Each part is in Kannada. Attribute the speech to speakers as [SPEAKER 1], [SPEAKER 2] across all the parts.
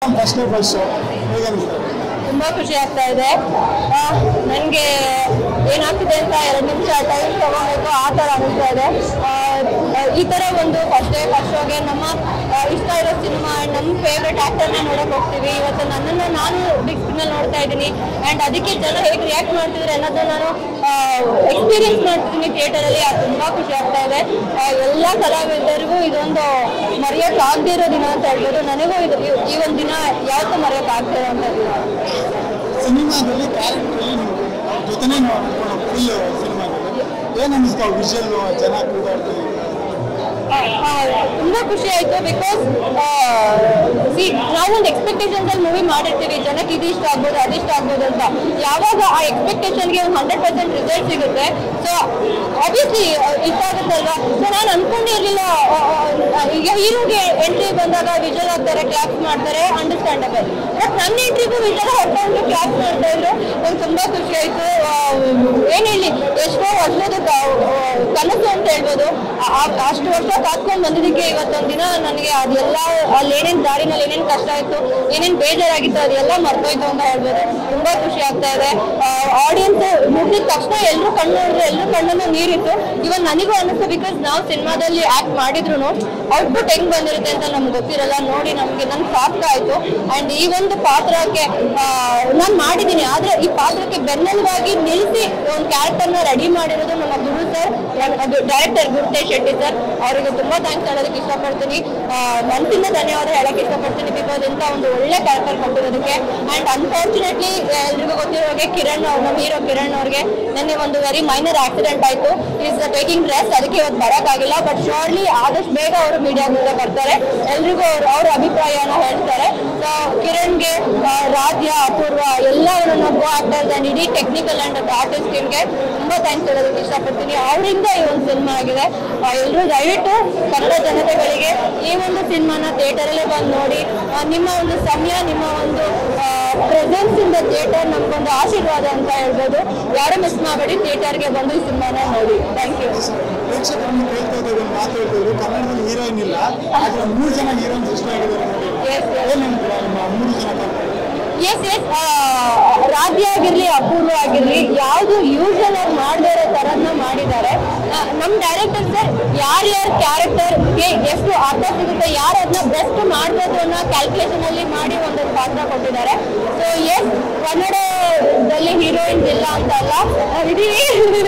[SPEAKER 1] ಫಸ್ಟ್ ಡೇ ಫಸ್ಟ್ ಶೋ ಹೇಗೆ ಅನಿಸ್ತಾ ಇದೆ?
[SPEAKER 2] ತುಂಬಾ ಖುಷಿ ಆಗ್ತಾ ಇದೆ. ನನಗೆ ಏನಾಗ್ತಿದೆ ಅಂತ 2 ನಿಮಿಷ ಟೈಮ್ ತಗೋಬೇಕು ಆ ಥರ ಅನಿಸ್ತಾ ಇದೆ. ಈ ಥರ ಒಂದು ಫಸ್ಟ್ ಡೇ ಫಸ್ಟ್ ಶೋಗೆ ನಮ್ಮ ಇಷ್ಟ ಇರೋ ಸಿನಿಮಾ ಆ್ಯಂಡ್ ನಮ್ಮ ಫೇವ್ರೆಟ್ ಆ್ಯಕ್ಟರ್ನ ನೋಡೋಕೆ ಹೋಗ್ತೀವಿ. ಇವತ್ತು ನನ್ನನ್ನು ನಾನು ಬಿಗ್ ಸ್ಕ್ರೀನಲ್ಲಿ ನೋಡ್ತಾ ಇದ್ದೀನಿ ಆ್ಯಂಡ್ ಅದಕ್ಕೆ ಜನ ಹೇಗೆ ರಿಯಾಕ್ಟ್ ಮಾಡ್ತಿದ್ದಾರೆ ಅನ್ನೋದನ್ನ ನಾನು ಎಕ್ಸ್ಪೀರಿಯನ್ಸ್ ಮಾಡ್ತಿದ್ದೀನಿ ಥಿಯೇಟರಲ್ಲಿ. ಅದು ತುಂಬ ಖುಷಿ ಆಗ್ತಾ ಇದೆ. ಎಲ್ಲ ಕಲಾವಿದರಿಗೂ ಇದೊಂದು ಮರೆಯೋಕ್ಕಾಗದೇ ಇರೋ ದಿನ ಅಂತ ಹೇಳ್ಬೋದು. ನನಗೂ ಇದು ಈ ಒಂದು ದಿನ ಯಾವತ್ತೂ ಮರೆಯೋಕ್ಕಾಗದೇ ಇರೋ ಅಂತ ದಿನ.
[SPEAKER 1] ಸಿನಿಮಾದಲ್ಲಿ ಕ್ಯಾರೆಕ್ಟರ್ ಜೊತೆನೇ ಫುಲ್ ಸಿನಿಮಾದಲ್ಲಿ ಏನು ಅನ್ನಿಸ್ತಾವೆ ವಿಷಲ್ ಜನ ಕೂಗಾಡ್ತೀವಿ?
[SPEAKER 2] ತುಂಬಾ ಖುಷಿ ಆಯ್ತು. ಬಿಕಾಸ್ ನಾವೊಂದು ಎಕ್ಸ್ಪೆಕ್ಟೇಷನ್ಸ್ ಅಲ್ಲಿ ಮೂವಿ ಮಾಡಿರ್ತೀವಿ, ಜನಕ್ಕೆ ಇದು ಇಷ್ಟ ಆಗ್ಬೋದು ಅದಿಷ್ಟ ಆಗ್ಬೋದು ಅಂತ. ಯಾವಾಗ ಆ ಎಕ್ಸ್ಪೆಕ್ಟೇಷನ್ಗೆ ಒಂದು 100% ರಿಸಲ್ಟ್ ಸಿಗುತ್ತೆ, ಸೊ ಆಬ್ವಿಯಸ್ಲಿ ಇಷ್ಟ ಆಗುತ್ತಲ್ವಾ. ಸೊ ನಾನು ಅನ್ಕೊಂಡಿರ್ಲಿಲ್ಲ, ಈಗ ಹೀರೋಗೆ ಎಂಟ್ರಿ ಬಂದಾಗ ವಿಜುವಲ್ ಆಗ್ತಾರೆ, ಕ್ಲಾಪ್ಸ್ ಮಾಡ್ತಾರೆ, ಅಂಡರ್ಸ್ಟ್ಯಾಂಡಬಲ್. ಬಟ್ ನನ್ನ ಎಂಟ್ರಿಗೂ ವಿಜುವಲ್ ಹೊರಟು ಕ್ಲಾಪ್ಸ್ ಮಾಡ್ತಾ ಇದ್ರು. ನಂಗೆ ತುಂಬಾ ಖುಷಿ ಆಯ್ತು. ಏನ್ ಹೇಳಿ, ಎಷ್ಟೋ ವರ್ಷದ ಕನಸು ಅಂತ ಹೇಳ್ಬೋದು. ಅಷ್ಟು ವರ್ಷ ಕಾತ್ಕೊಂಡ್ ಬಂದಿದ್ದಕ್ಕೆ ಇವತ್ತೊಂದು ದಿನ ನನಗೆ ಅದೆಲ್ಲ ಅಲ್ಲಿ ಏನೇನ್ ದಾರಿನಲ್ಲಿ ಏನೇನ್ ಕಷ್ಟ ಆಯ್ತು, ಏನೇನ್ ಬೇಜಾರಾಗಿತ್ತು ಅದೆಲ್ಲ ಮರ್ತೋಯ್ತು ಅಂತ ಹೇಳ್ಬೋದು. ತುಂಬಾ ಖುಷಿ ಆಗ್ತಾ ಇದೆ. ಆಡಿಯನ್ಸ್ ಮುಗಿದ ತಕ್ಷಣ ಎಲ್ಲರೂ ಕಣ್ಣು ನೋಡಿದ್ರು, ಎಲ್ಲರೂ ಕಣ್ಣನ್ನು ನೀರಿತ್ತು. ಇವನ್ ನನಗೂ ಅನಿಸ್ತು, ಬಿಕಾಸ್ ನಾವು ಸಿನಿಮಾದಲ್ಲಿ ಆಕ್ಟ್ ಮಾಡಿದ್ರು ಔಟ್ಪುಟ್ ಹೆಂಗ್ ಬಂದಿರುತ್ತೆ ಅಂತ ನಮ್ಗೆ ಗೊತ್ತಿರಲ್ಲ. ನೋಡಿ ನನ್ಗೆ ಸಾರ್ಥಕ ಆಯ್ತು. ಅಂಡ್ ಈ ಒಂದು ಪಾತ್ರಕ್ಕೆ ನಾನು ಮಾಡಿದ್ದೀನಿ, ಆದ್ರೆ ಈ ಪಾತ್ರಕ್ಕೆ ಬೆನ್ನೆಲುಬಾಗಿ ನಿಲ್ಲಿಸಿ ಒಂದು ಕ್ಯಾರೆಕ್ಟರ್ನ ರೆಡಿ ಮಾಡಿರೋದು ನಮ್ಮ Guru sir, director Gurutesh Shetty sir. ಅವರಿಗೆ ತುಂಬಾ ಥ್ಯಾಂಕ್ಸ್ ಹೇಳೋದಕ್ಕೆ ಇಷ್ಟಪಡ್ತೀನಿ. ಮನಸ್ಸಿಂದ ಧನ್ಯವಾದ ಹೇಳಕ್ ಇಷ್ಟಪಡ್ತೀನಿ. ಬಿಕಾಸ್ ಇಂಥ ಒಂದು ಒಳ್ಳೆ ಕ್ಯಾರೆಕ್ಟರ್ ಕೊಟ್ಟಿರೋದಕ್ಕೆ. ಅಂಡ್ ಅನ್ಫಾರ್ಚುನೇಟ್ಲಿ ಎಲ್ರಿಗೂ ಗೊತ್ತಿರೋ ಹಾಗೆ ಕಿರಣ್, ನಮ್ಮ ಹೀರೋ ಕಿರಣ್ ಅವ್ರಿಗೆ ನಿನ್ನೆ ಒಂದು ವೆರಿ ಮೈನರ್ ಆಕ್ಸಿಡೆಂಟ್ ಆಯ್ತು. ಈಸ್ ಟೇಕಿಂಗ್ ರೆಸ್ಟ್, ಅದಕ್ಕೆ ಇವತ್ತು ಬರೋಕ್ಕಾಗಿಲ್ಲ. ಬಟ್ ಶೋರ್ಲಿ ಆದಷ್ಟು ಬೇಗ ಅವರು ಮೀಡಿಯಾ ಮುಂದೆ ಬರ್ತಾರೆ, ಎಲ್ರಿಗೂ ಅವ್ರ ಅಭಿಪ್ರಾಯನ ಹೇಳ್ತಾರೆ. ಸೊ ಕಿರಣ್ಗೆ, ರಾಧ್ಯ, ಅಪೂರ್ವ ಎಲ್ಲವನ್ನು ಕೋ ಆಕ್ಟರ್ಸ್ ಅಂಡ್ ಇಡೀ ಟೆಕ್ನಿಕಲ್ ಅಂಡ್ ಆರ್ಟಿಸ್ಟ್ ಟೀಮ್ಗೆ ತುಂಬಾ ಥ್ಯಾಂಕ್ಸ್ ಹೇಳೋದಕ್ಕೆ ಇಷ್ಟಪಡ್ತೀನಿ. ಅವರಿಂದ ಈ ಒಂದು ಸಿನಿಮಾ ಆಗಿದೆ. ಎಲ್ಲರೂ ದಯವಿಟ್ಟು ಕನ್ನಡ ಜನತೆಗಳಿಗೆ ಈ ಒಂದು ಸಿನಿಮಾನ ಥಿಯೇಟರಲ್ಲೇ ಬಂದು ನೋಡಿ. ನಿಮ್ಮ ಒಂದು ಸಮಯ, ನಿಮ್ಮ ಒಂದು ಪ್ರೆಸೆನ್ಸ್ ಇಂದ ಥಿಯೇಟರ್ ನಮ್ಗೊಂದು ಆಶೀರ್ವಾದ ಅಂತ ಹೇಳ್ಬೋದು. ಯಾರು ಮಿಸ್ ಮಾಡಬೇಡಿ, ಥಿಯೇಟರ್ಗೆ ಬಂದು ಈ ಸಿನಿಮಾನ ನೋಡಿ. Thank you.
[SPEAKER 1] ಪ್ರೇಕ್ಷಕರನ್ನು ಕೇಳ್ತಾ ಇದ್ದಾರೆ, ಮಾತಾಡ್ತಿದ್ರು ಕನ್ನಡದಲ್ಲಿ ಹೀರೋಯಿನ್ ಇಲ್ಲ, ಆದ್ರೆ 3 ಜನ ಹೀರೋಯಿನ್ಸ್ ಇಷ್ಟ ಆಗಿದ್ದಾರೆ.
[SPEAKER 2] ಎಸ್ ಎಸ್ ರಾಧ್ಯ ಆಗಿರ್ಲಿ, ಅಪೂರ್ವ ಆಗಿರ್ಲಿ, ಯಾವುದು ಯೂಶಲ್ ಆಗಿ ಮಾಡದೇ ಇರೋ ತರನ್ನ ಮಾಡಿದ್ದಾರೆ. ನಮ್ಮ ಡೈರೆಕ್ಟರ್ ಸರ್ ಯಾರ್ಯಾರ ಕ್ಯಾರೆಕ್ಟರ್ಗೆ ಎಷ್ಟು ಅರ್ಥ ಸಿಗುತ್ತೆ, ಯಾರು ಅದನ್ನ ಬೆಸ್ಟ್ ಮಾಡ್ಬೋದು ಅನ್ನೋ ಕ್ಯಾಲ್ಕುಲೇಷನ್ ಅಲ್ಲಿ ಮಾಡಿ ಒಂದೊಂದು ಪಾತ್ರ ಕೊಟ್ಟಿದ್ದಾರೆ. ಸೊ ಎಸ್, ಕನ್ನಡದಲ್ಲಿ ಹೀರೋಯಿನ್ಸ್ ಇಲ್ಲ ಅಂತ ಅಲ್ಲ, ನಾವಿದೀವಿ.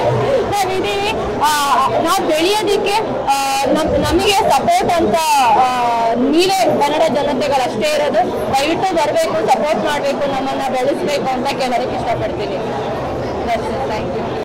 [SPEAKER 2] ನಾವು ಬೆಳೆಯೋದಿಕ್ಕೆ ನಮಗೆ ಸಪೋರ್ಟ್ ಅಂತ ನೀವೇ ಕನ್ನಡ ಜನತೆಗಳಷ್ಟೇ ಇರೋದು. ದಯವಿಟ್ಟು ಬರಬೇಕು, ಸಪೋರ್ಟ್ ಮಾಡಬೇಕು, ನಮ್ಮನ್ನ ಬೆಳೆಸಬೇಕು ಅಂತ ಕೇಳೋದಕ್ಕೆ ಇಷ್ಟಪಡ್ತೀನಿ. Thank you.